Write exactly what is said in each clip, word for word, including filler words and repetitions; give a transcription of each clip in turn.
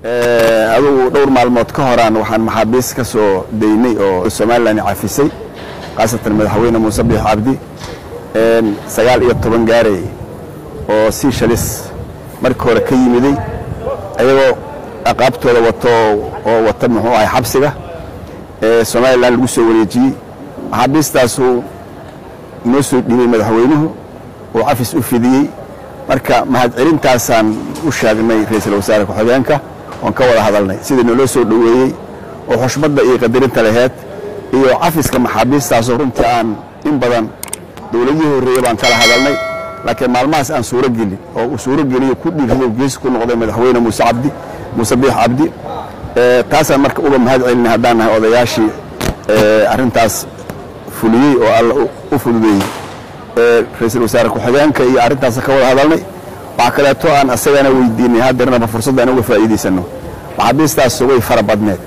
aduu dhowr maalmood ka horaan waxaan maxaabiis ka soo daynay oo Soomaaliland cafisay qaasatan madaxweyne Muuse Biix Cabdi sagaal iyo toban gaaray oo si shalis markii hore ka yimiday ayagoo aqaabtooda wato oo wata muxuu ahay xabsiga ee Soomaaliland lagu soo wareejiyay maxaabiistaas uu noo soo dhibay madaxweynuhu oo cafis u fidiyay marka mahad celintaasaan u sheegnay ra'iisul wasaaraha ku-xigeenka oo ka wada hadalnay sidii noo soo dhaweeyay oo xushmadda iyo qadarinta lahayd iyo cafiska maxaabiistaas oo runtii aan in badan dawladihii horeeyay baan kala hadalnay laakiin maalmahaas aan suuro gelin oo uu suuro geliyo ku dhiirado gees ku noqday madaxweyne Muuse Cabdi Muuse Biix Cabdi ee taasaan marka uga mahad celinay haddaan nahay odayaashii ee arrintaas fuliyay oo alla u fududeeyay ee ra'iisul wasaaraha ku-xigeenka iyo arrintaas ka wada hadalnay waxa kale oo aan asagana weydiinay haddana fursad aan uga faa'iideysano maxaabiistaas way farabadneed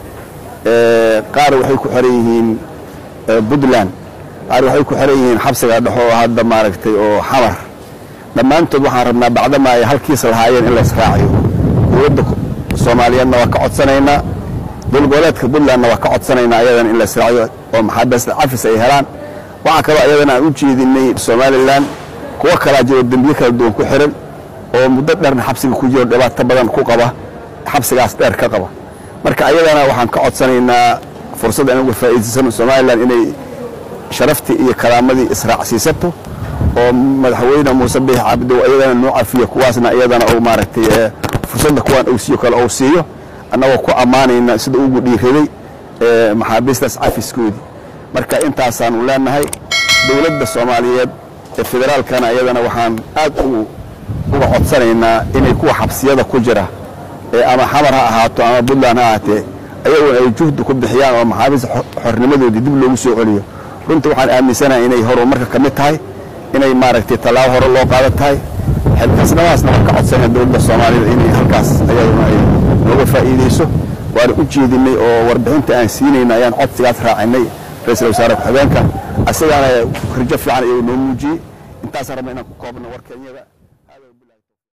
ee qaar waxay ku xiran yihiin Puntland qaar waxay ku xiran yihiin xabsiga dhaxo hadda maaragtay oo xamar dhammaantood waxaan rabnaa bacdama ay halkiis lahaayeen in la israaciyo dowladda Soomaaliyeedna waa ka codsanaynaa dowladgoboleedka Puntlandna waa ka codsanaynaa ayadana in la israaciyo oo maxaabiista cafis ay helaan waxa kale ayadana aan u jeedinay Soomaaliland kuwa kala jiro dambiye kala duwan ku xiran oo muddo dheerna xabsiga ku jiro dhibaato badan ku qaba xabsigaas dheer ka qaba marka ayadana waxaan ka codsanaynaa fursad aan uga faa'iideysano Soomaaliland inay sharafti iyo karaamadii israacsiisato oo madaxweyne Muuse Biix Cabdi ayadana noo cafiyo kuwaasna ayadana oo maaragtay fursadda kuwan uu siiyo kala uu siiyo annagoo ku amaanayna sida ugu dhiiraday ee maxaabiistaas cafiskoodii marka intaasaan u leenahay dawladda Soomaaliyeed ee federaalkana ayadana waxaan aad u uga codsanaynaa inay kuwa xabsiyada ku jira ee ama xamar ha ahaato ama Puntland ha ahaatee ayagoo ay juhdi ku bixiyaan oo maxaabiis xornimadoodii dib loogu soo celiyo runtii waxaan aaminsanahay inay horumarka ka mid tahay inay maaragtay talaabo hore loo qaado tahay xilkasnadaasna ka codsanay dawladda Soomaaliyeed inay halkaas ayaduna ay nooga faa'iideyso waan u jeedinay oo warbixinta aan siinayna ayaan codsigaas raacinay ra'iisul wasaaraha ku-xigeenka asagana rajo fiican ayuu noo muujiyay intaas rabnaa inaan ku koobno warkeennada